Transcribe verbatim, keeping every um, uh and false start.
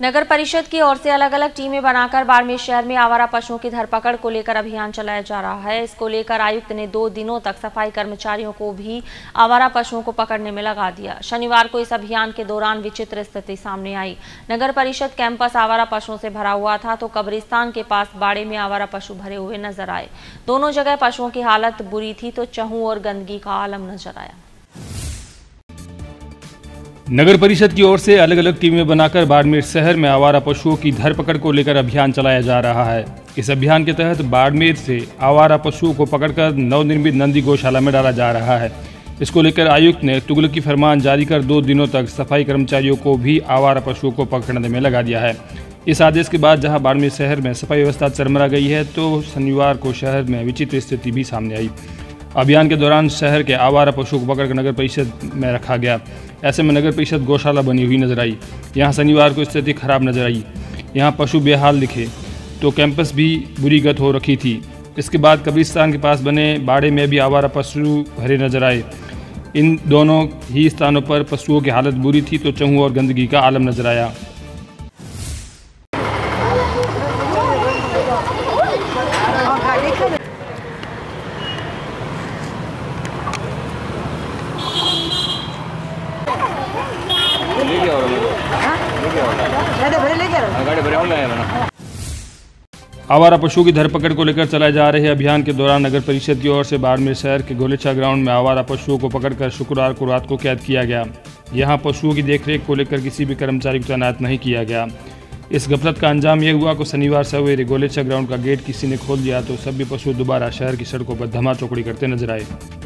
नगर परिषद की ओर से अलग अलग टीमें बनाकर बाड़मेर शहर में आवारा पशुओं की धरपकड़ को लेकर अभियान चलाया जा रहा है। इसको लेकर आयुक्त ने दो दिनों तक सफाई कर्मचारियों को भी आवारा पशुओं को पकड़ने में लगा दिया। शनिवार को इस अभियान के दौरान विचित्र स्थिति सामने आई। नगर परिषद कैंपस आवारा पशुओं से भरा हुआ था तो कब्रिस्तान के पास बाड़े में आवारा पशु भरे हुए नजर आए। दोनों जगह पशुओं की हालत बुरी थी तो चहू और गंदगी का आलम नजर आया। नगर परिषद की ओर से अलग अलग टीमें बनाकर बाड़मेर शहर में आवारा पशुओं की धरपकड़ को लेकर अभियान चलाया जा रहा है। इस अभियान के तहत बाड़मेर से आवारा पशुओं को पकड़कर नवनिर्मित नंदी गौशाला में डाला जा रहा है। इसको लेकर आयुक्त ने तुगलकी फरमान जारी कर दो दिनों तक सफाई कर्मचारियों को भी आवारा पशुओं को पकड़ने में लगा दिया है। इस आदेश के बाद जहां बाड़मेर शहर में सफाई व्यवस्था चरमरा गई है तो शनिवार को शहर में विचित्र स्थिति भी सामने आई। अभियान के दौरान शहर के आवारा पशुओं को पकड़कर नगर परिषद में रखा गया। ऐसे में नगर परिषद गौशाला बनी हुई नजर आई। यहां शनिवार को स्थिति खराब नजर आई। यहां पशु बेहाल दिखे तो कैंपस भी बुरी गत हो रखी थी। इसके बाद कब्रिस्तान के पास बने बाड़े में भी आवारा पशु भरे नजर आए। इन दोनों ही स्थानों पर पशुओं की हालत बुरी थी तो चहू और गंदगी का आलम नजर आया। आवारा पशुओं की धरपकड़ को लेकर चलाए जा रहे अभियान के दौरान नगर परिषद की ओर से बाड़मेर शहर के गोलेचा ग्राउंड में आवारा पशुओं को पकड़कर शुक्रवार को रात को कैद किया गया। यहां पशुओं की देखरेख को लेकर किसी भी कर्मचारी को तैनात नहीं किया गया। इस गफलत का अंजाम यह हुआ कि शनिवार सवेरे गोलेचा ग्राउंड का गेट किसी ने खोल दिया तो सभी पशु दोबारा शहर की सड़कों पर धमा चौकड़ी करते नजर आए।